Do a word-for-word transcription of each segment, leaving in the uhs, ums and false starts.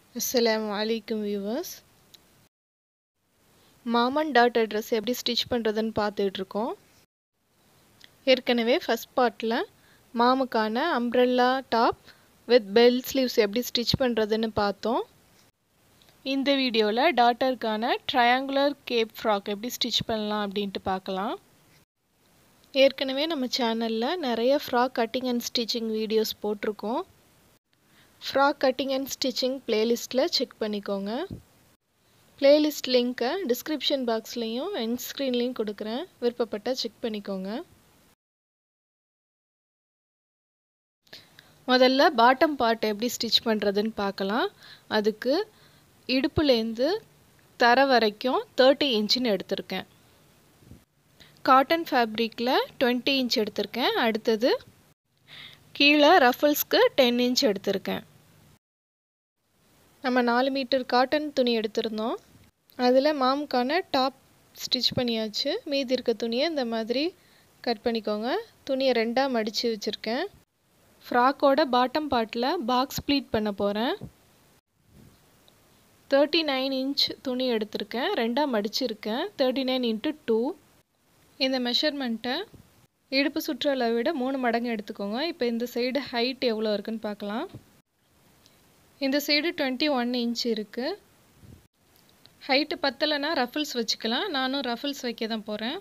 Assalamu alaikum viewers. Mom and daughter dress எப்படி stitch பண்ணுறதுன்னு பார்த்துட்டு இருக்கோம். ஏற்கனவே ஃபர்ஸ்ட் பார்ட்டில் மாமுக்கான umbrella top with bell sleeves எப்படி ஸ்டிச் பண்ணுறதுன்னு பார்த்தோம். இந்த வீடியோவில் டாட்டருக்கான ட்ரையாங்குலர் கேப் ஃப்ராக் எப்படி ஸ்டிச் பண்ணலாம் அப்படின்ட்டு பார்க்கலாம். ஏற்கனவே நம்ம சேனலில் நிறைய frock cutting and stitching videos போட்டிருக்கோம். ஃப்ராக் கட்டிங் அண்ட் ஸ்டிச்சிங் பிளேலிஸ்ட்டில் செக் பண்ணிக்கோங்க. பிளேலிஸ்ட் லிங்க்கை டிஸ்கிரிப்ஷன் பாக்ஸ்லேயும் எண்ட் ஸ்க்ரீன்லேயும் கொடுக்குறேன், விருப்பப்பட்டால் செக் பண்ணிக்கோங்க. முதல்ல பாட்டம் பார்ட் எப்படி ஸ்டிச் பண்ணுறதுன்னு பார்க்கலாம். அதுக்கு இடுப்புலேருந்து தர வரைக்கும் தேர்ட்டி இன்ச்சுன்னு எடுத்திருக்கேன். காட்டன் ஃபேப்ரிக்கில் டுவெண்ட்டி இன்ச் எடுத்திருக்கேன். அடுத்தது கீழே ரஃபல்ஸ்க்கு டென் இன்ச் எடுத்திருக்கேன். நம்ம நாலு மீட்டர் காட்டன் துணி எடுத்திருந்தோம். அதில் மாமுக்கான டாப் ஸ்டிச் பண்ணியாச்சு. மீதி இருக்க துணியை இந்த மாதிரி கட் பண்ணிக்கோங்க. துணியை ரெண்டாக மடித்து வச்சுருக்கேன். ஃப்ராக்கோட பாட்டம் பார்ட்டில் பாக்ஸ் ப்ளீட் பண்ண போகிறேன். தேர்ட்டி நைன் இன்ச் துணி எடுத்திருக்கேன், ரெண்டாக மடிச்சிருக்கேன். Thirty nine into two. இந்த மெஷர்மெண்ட்டை இடுப்பு சுற்றளவை விட மூணு மடங்கு எடுத்துக்கோங்க. இப்போ இந்த சைடு ஹைட் எவ்வளோ இருக்குன்னு பார்க்கலாம். இந்த சைடு டுவெண்ட்டி ஒன் இன்ச் இருக்குது. ஹைட்டு பத்தலைன்னா ரஃபிள்ஸ் வச்சுக்கலாம். நானும் ரஃபிள்ஸ் வைக்க தான் போகிறேன்.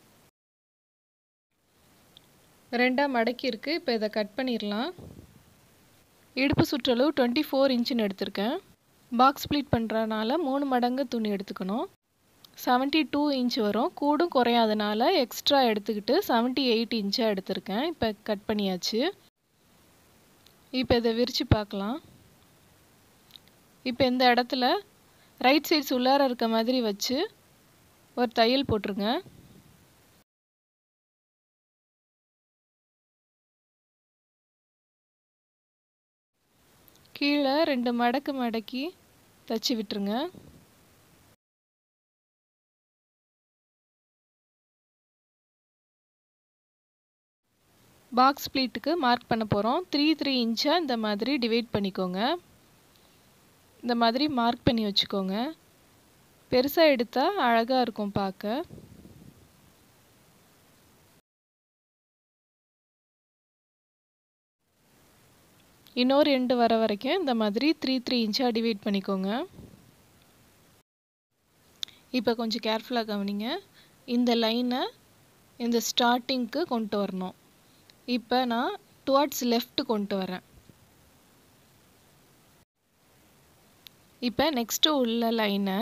ரெண்டாக மடக்கி இருக்குது. இப்போ இதை கட் பண்ணிடலாம். இடுப்பு சுற்றளவு டுவெண்ட்டி ஃபோர் இன்ச்சுன்னு எடுத்திருக்கேன். பாக்ஸ் ப்ளீட் பண்ணுறதுனால மூணு மடங்கு துணி எடுத்துக்கணும். செவன்ட்டி டூ இன்ச் வரும். கூடும் குறையாதனால எக்ஸ்ட்ரா எடுத்துக்கிட்டு செவன்ட்டி எயிட் இன்ச்சாக எடுத்திருக்கேன். இப்போ கட் பண்ணியாச்சு. இப்போ இதை விரித்து பார்க்கலாம். இப்போ இந்த இடத்துல ரைட் சைட்ஸ் உள்ளார இருக்க மாதிரி வச்சு ஒரு தையல் போட்டுருங்க. கீழே ரெண்டு மடக்கு மடக்கி தச்சு விட்டுருங்க. பாக்ஸ் ப்ளீட்டுக்கு மார்க் பண்ண போகிறோம். த்ரீ த்ரீ இன்ச்சாக இந்த மாதிரி டிவைட் பண்ணிக்கோங்க. இந்த மாதிரி மார்க் பண்ணி வச்சுக்கோங்க. பெருசாக எடுத்தால் அழகாக இருக்கும் பார்க்க. இன்னொரு எண்டு வர வரைக்கும் இந்த மாதிரி த்ரீ த்ரீ இன்ச்சாக டிவைட் பண்ணிக்கோங்க. இப்போ கொஞ்சம் கேர்ஃபுல்லாக கவனிங்க. இந்த லைனை இந்த ஸ்டார்டிங்க்கு கொண்டு வரணும். இப்போ நான் டுவார்ட்ஸ் லெஃப்ட் கொண்டு வரேன். இப்போ நெக்ஸ்ட்டு உள்ள லைனை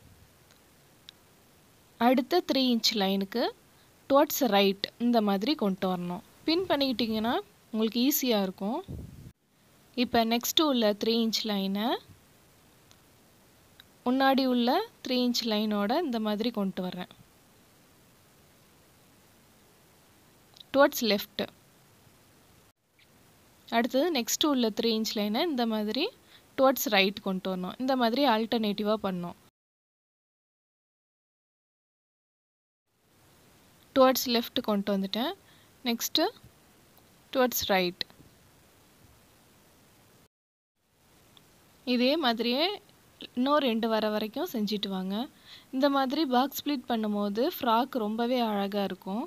அடுத்த த்ரீ இன்ச் லைனுக்கு டுவார்ட்ஸ் ரைட் இந்த மாதிரி கொண்டு வரணும். பின் பண்ணிக்கிட்டிங்கன்னா உங்களுக்கு ஈஸியாக இருக்கும். இப்போ நெக்ஸ்ட்டு உள்ள த்ரீ இன்ச் லைனை முன்னாடி உள்ள த்ரீ இன்ச் லைனோட இந்த மாதிரி கொண்டு வரேன். Towards left. அடுத்தது நெக்ஸ்ட்டு உள்ள த்ரீ இன்ச் லைனை இந்த மாதிரி டுவார்ட்ஸ் ரைட் கொண்டு வரணும். இந்த மாதிரி ஆல்டர்னேட்டிவாக பண்ணோம். டுவார்ட்ஸ் லெஃப்ட் கொண்டு வந்துட்டேன். Next towards right. இதே மாதிரியே இன்னும் ரெண்டு வர வரைக்கும் செஞ்சுட்டு வாங்க. இந்த மாதிரி பாக்ஸ் ப்ளீட் பண்ணும்போது ஃப்ராக் ரொம்பவே அழகாக இருக்கும்.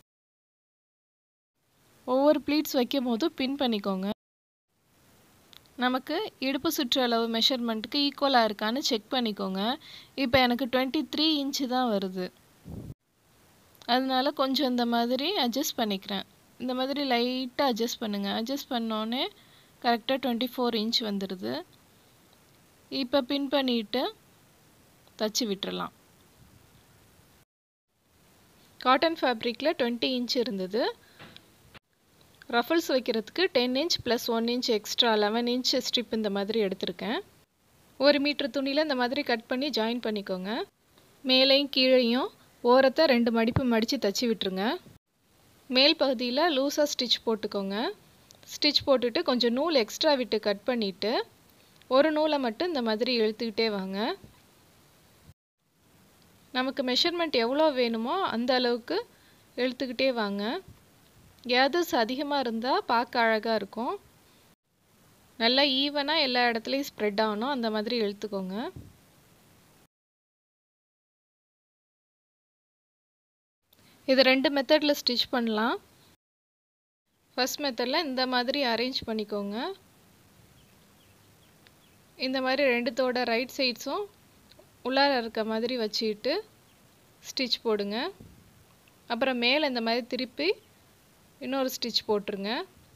ஒவ்வொரு ப்ளீட்ஸ் வைக்கும் போதும் பின் பண்ணிக்கோங்க. நமக்கு இடுப்பு சுற்றளவு மெஷர்மெண்ட்டுக்கு ஈக்குவலாக இருக்கான்னு செக் பண்ணிக்கோங்க. இப்போ எனக்கு டுவெண்ட்டி த்ரீ இன்ச்சு தான் வருது. அதனால கொஞ்சம் இந்த மாதிரி அட்ஜஸ்ட் பண்ணிக்கிறேன். இந்த மாதிரி லைட்டாக அட்ஜஸ்ட் பண்ணுங்கள். அட்ஜஸ்ட் பண்ணோன்னே கரெக்டாக டுவெண்ட்டி ஃபோர் இன்ச் வந்துடுது. இப்போ பின் பண்ணிவிட்டு தச்சு விட்டுறலாம். காட்டன் ஃபேப்ரிக்கில் டுவெண்ட்டி இன்ச் இருந்தது. ரஃபல்ஸ் வைக்கிறதுக்கு ten inch plus one inch extra eleven inch strip இந்த மாதிரி எடுத்திருக்கேன். ஒரு மீட்டர் துணியில் இந்த மாதிரி கட் பண்ணி ஜாயின் பண்ணிக்கோங்க. மேலேயும் கீழேயும் ஓரத்தை ரெண்டு மடிப்பு மடித்து தச்சு விட்டுருங்க. மேல் பகுதியில் லூஸாக ஸ்டிச் போட்டுக்கோங்க. ஸ்டிச் போட்டுட்டு கொஞ்சம் நூல் எக்ஸ்ட்ரா விட்டு கட் பண்ணிவிட்டு ஒரு நூலை மட்டும் இந்த மாதிரி இழுத்துக்கிட்டே வாங்க. நமக்கு மெஷர்மெண்ட் எவ்வளோ வேணுமோ அந்த அளவுக்கு இழுத்துக்கிட்டே வாங்க. கேதர்ஸ் அதிகமாக இருந்தால் பார்க்க அழகாக இருக்கும். நல்லா ஈவனாக எல்லா இடத்துலையும் ஸ்ப்ரெட் ஆகணும், அந்த மாதிரி இழுத்துக்கோங்க. இது ரெண்டு மெத்தடில் ஸ்டிச் பண்ணலாம். ஃபர்ஸ்ட் மெத்தடில் இந்த மாதிரி அரேஞ்ச் பண்ணிக்கோங்க. இந்த மாதிரி ரெண்டுத்தோட ரைட் சைட்ஸும் உள்ளார இருக்க மாதிரி வச்சுக்கிட்டு ஸ்டிச் போடுங்க. அப்புறம் மேலே இந்த மாதிரி திருப்பி இன்னொரு ஸ்டிச் போட்டுருங்க.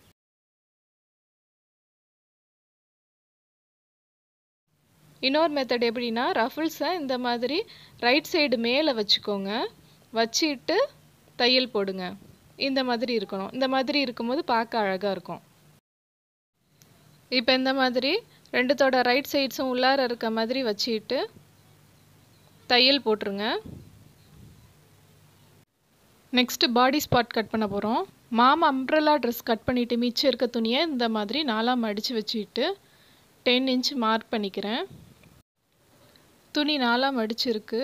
இன்னொரு மெத்தட் எப்படின்னா, ரஃபிள்ஸை இந்த மாதிரி ரைட் சைடு மேலே வச்சுக்கோங்க. வச்சுட்டு தையல் போடுங்க. இந்த மாதிரி இருக்கணும். இந்த மாதிரி இருக்கும்போது பார்க்க அழகாக இருக்கும். இப்போ இந்த மாதிரி ரெண்டுத்தோட ரைட் சைட்ஸும் உள்ளார இருக்க மாதிரி வச்சுக்கிட்டு தையல் போட்டுருங்க. நெக்ஸ்ட்டு பாடி ஸ்பாட் கட் பண்ண போகிறோம். மாம் அம்ப்ரெல்லா ட்ரெஸ் கட் பண்ணிவிட்டு மிச்சம் இருக்க துணியை இந்த மாதிரி நாலாம் மடித்து வச்சுக்கிட்டு டென் இன்ச் மார்க் பண்ணிக்கிறேன். துணி நாலாம் மடிச்சிருக்கு.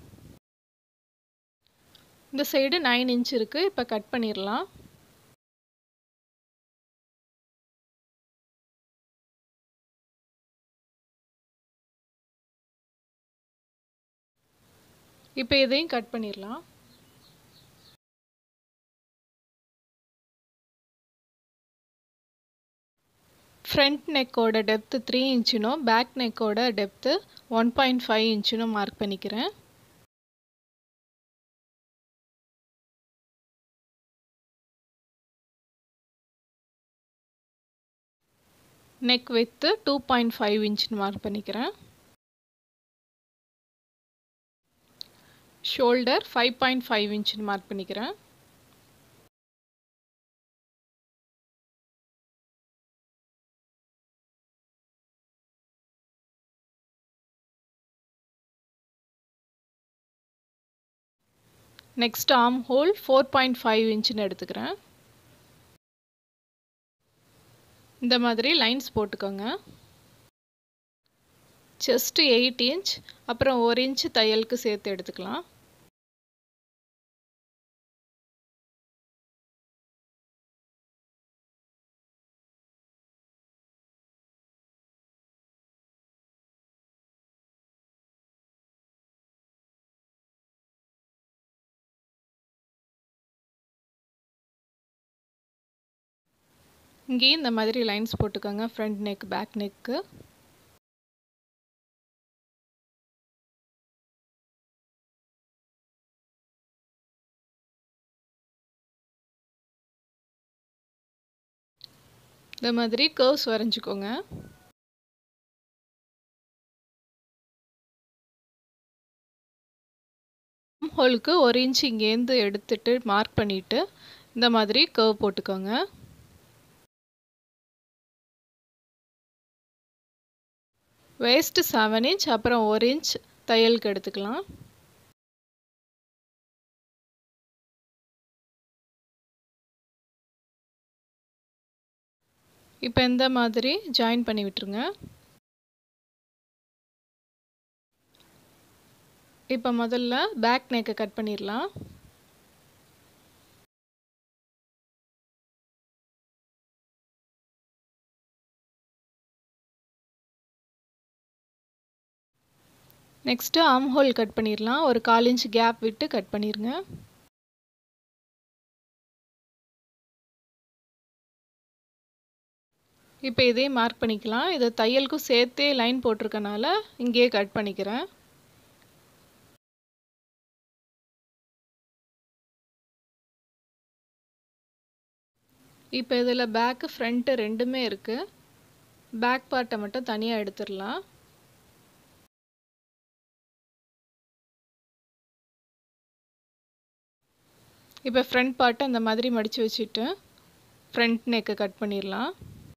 இந்த சைடு நைன் இன்ச் இருக்குது. இப்போ கட் பண்ணிடலாம். இப்போ இதையும் கட் பண்ணிடலாம். ஃப்ரண்ட் நெக்கோட டெப்த்து த்ரீ இன்ச்சுனும் பேக் நெக்கோட டெப்த்து ஒன் பாயிண்ட் ஃபைவ் இன்ச்சுனும் மார்க் பண்ணிக்கிறேன். Neck width two point five இன்ச்சுன்னு மார்க் பண்ணிக்கிறேன். ஷோல்டர் ஃபைவ் பாயிண்ட் ஃபைவ் இன்ச்சுன்னு மார்க் பண்ணிக்கிறேன். Next armhole four point five இன்ச்சுன்னு எடுத்துக்கிறேன். இந்த மாதிரி லைன்ஸ் போட்டுக்கோங்க. செஸ்ட் எயிட் இன்ச், அப்புறம் ஒரு இன்ச் தையலுக்கு சேர்த்து எடுத்துக்கலாம். இங்கேயும் இந்த மாதிரி லைன்ஸ் போட்டுக்கோங்க. Front neck back neck. இந்த மாதிரி கர்வ்ஸ் வரைஞ்சிக்கோங்க. ஹோலுக்கு ஒரு இன்ச் இங்கேருந்து எடுத்துட்டு மார்க் பண்ணிவிட்டு இந்த மாதிரி கர்வ் போட்டுக்கோங்க. வேஸ்ட்டு செவன் இன்ச், அப்புறம் ஒரு இன்ச் தையலுக்கு எடுத்துக்கலாம். இப்போ இந்த மாதிரி ஜாயின் பண்ணி விட்டுருங்க. இப்போ முதல்ல பேக் நெக்கை கட் பண்ணிடலாம். நெக்ஸ்ட்டு ஆர்ம் ஹோல் கட் பண்ணிடலாம். ஒரு கால் இன்ச் கேப் விட்டு கட் பண்ணிடுங்க. இப்போ இதையும் மார்க் பண்ணிக்கலாம். இதை தையலுக்கும் சேர்த்தே லைன் போட்டிருக்கனால இங்கேயே கட் பண்ணிக்கிறேன். இப்போ இதில் பேக்கு ஃப்ரண்ட்டு ரெண்டுமே இருக்குது. பேக் பார்ட்டை மட்டும் தனியாக எடுத்துடலாம். இப்போ ஃப்ரண்ட் பார்ட்டை அந்த மாதிரி மடித்து வச்சுட்டு ஃப்ரண்ட் நெக்கை கட் பண்ணிடலாம்.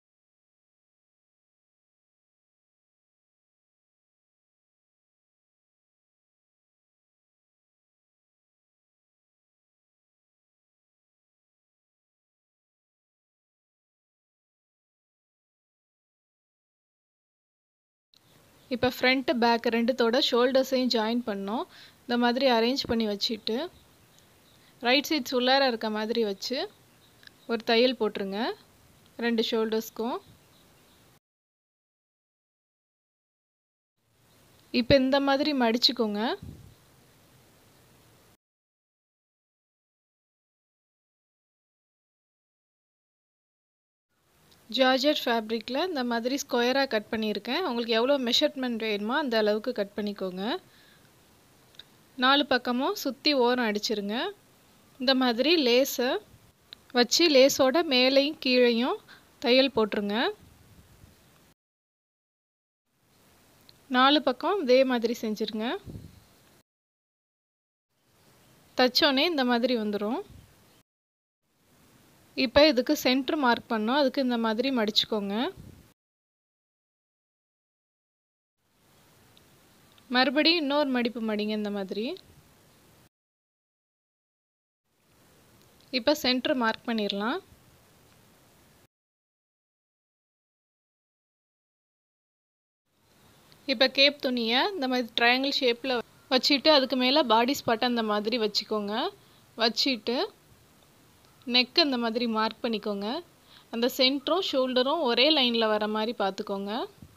இப்போ ஃப்ரண்ட்டு பேக் ரெண்டுத்தோட ஷோல்டர்ஸையும் ஜாயின் பண்ணோம். இந்த மாதிரி அரேஞ்ச் பண்ணி வச்சுட்டு ரைட் சைட்ஸ் உள்ளார இருக்க மாதிரி வச்சு ஒரு தையல் போட்டுருங்க ரெண்டு ஷோல்டர்ஸ்க்கும். இப்போ இந்த மாதிரி மடிச்சுக்கோங்க. ஜார்ஜெட் ஃபேப்ரிக்கில் இந்த மாதிரி ஸ்கொயராக கட் பண்ணியிருக்கேன். உங்களுக்கு எவ்வளோ மெஷர்மெண்ட் வேணுமோ அந்த அளவுக்கு கட் பண்ணிக்கோங்க. நாலு பக்கமும் சுற்றி ஓரம் அடிச்சிருங்க. இந்த மாதிரி லேஸை வச்சு லேஸோட மேலேயும் கீழேயும் தையல் போட்டுருங்க. நாலு பக்கம் இதே மாதிரி செஞ்சுருங்க. தச்சோடனே இந்த மாதிரி வந்துடும். இப்போ இதுக்கு சென்டர் மார்க் பண்ணோம். அதுக்கு இந்த மாதிரி மடிச்சுக்கோங்க. மறுபடியும் இன்னொரு மடிப்பு மடிங்க இந்த மாதிரி. இப்போ சென்டர் மார்க் பண்ணிடலாம். இப்போ கேப் துணியை இந்த மாதிரி ட்ரையாங்கிள் ஷேப்பில் வச்சுட்டு அதுக்கு மேலே பாடி ஸ்பாட்டை அந்த மாதிரி வச்சுக்கோங்க. வச்சுட்டு நெக் இந்த மாதிரி மார்க் பண்ணிக்கோங்க. அந்த சென்டரும் ஷோல்டரும் ஒரே லைனில் வர மாதிரி பார்த்துக்கோங்க.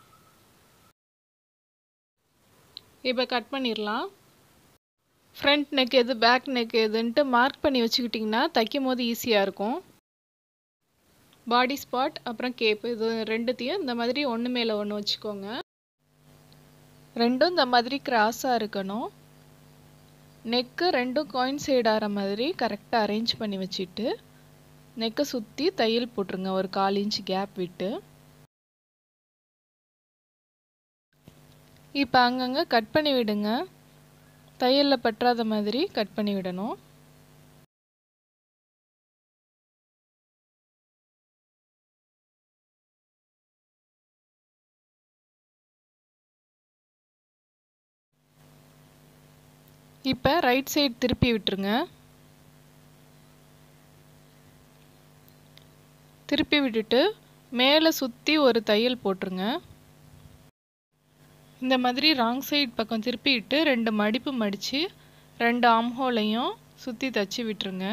இப்போ கட் பண்ணிடலாம். ஃப்ரண்ட் நெக் எது பேக் நெக் எதுன்ட்டு மார்க் பண்ணி வச்சுக்கிட்டிங்கன்னா தைக்கும் போது ஈஸியாக இருக்கும். பாடி ஸ்பாட் அப்புறம் கேப் இது ரெண்டுத்தையும் இந்த மாதிரி ஒன்று மேலே ஒன்று வச்சுக்கோங்க. ரெண்டும் இந்த மாதிரி கிராஸாக இருக்கணும். நெக்கு ரெண்டும் கோயின்சைட் ஆகிற மாதிரி கரெக்டாக அரேஞ்ச் பண்ணி வச்சுட்டு நெக்கை சுற்றி தையல் போட்டுருங்க ஒரு கால் இன்ச் கேப் விட்டு. இப்போ அங்கங்கே கட் பண்ணி விடுங்க. தையலில் பற்றாத மாதிரி கட் பண்ணி விடணும். இப்போ ரைட் சைடு திருப்பி விட்டுருங்க. திருப்பி விட்டுட்டு மேலே சுற்றி ஒரு தையல் போட்டுருங்க. இந்த மாதிரி ராங் சைடு பக்கம் திருப்பி விட்டு ரெண்டு மடிப்பு மடித்து ரெண்டு ஆம்ஹோலையும் சுற்றி தச்சு விட்டுருங்க.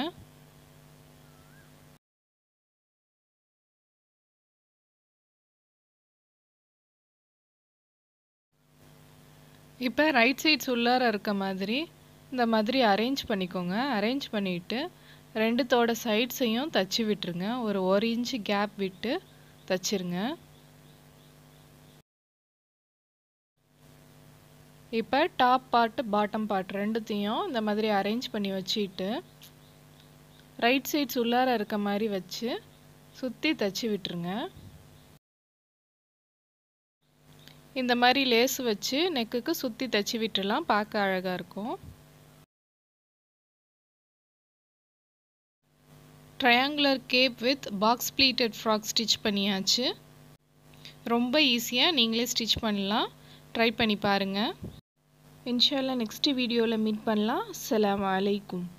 இப்போ ரைட் சைட்ஸ் உள்ளார இருக்க மாதிரி இந்த மாதிரி அரேஞ்ச் பண்ணிக்கோங்க. அரேஞ்ச் பண்ணிவிட்டு ரெண்டுத்தோட சைட்ஸையும் தச்சு விட்டுருங்க. ஒரு ஒரு இன்ச்சு கேப் விட்டு தச்சிருங்க. இப்போ டாப் பார்ட் பாட்டம் பார்ட் ரெண்டுத்தையும் இந்த மாதிரி அரேஞ்ச் பண்ணி வச்சுட்டு ரைட் சைட்ஸ் உள்ளார இருக்க மாதிரி வச்சு சுற்றி தச்சு விட்டுருங்க. இந்த மாதிரி லேஸ் வச்சு நெக்குக்கு சுற்றி தச்சு விட்டுடலாம். பார்க்க அழகாக இருக்கும். Triangular cape with box pleated frock stitch பண்ணியாச்சு. ரொம்ப ஈஸியாக நீங்களே ஸ்டிச் பண்ணலாம். ட்ரை பண்ணி பாருங்கள். இன்ஷால்லா நெக்ஸ்ட் வீடியோவில் மீட் பண்ணலாம். அஸ்ஸலாமு அலைக்கும்.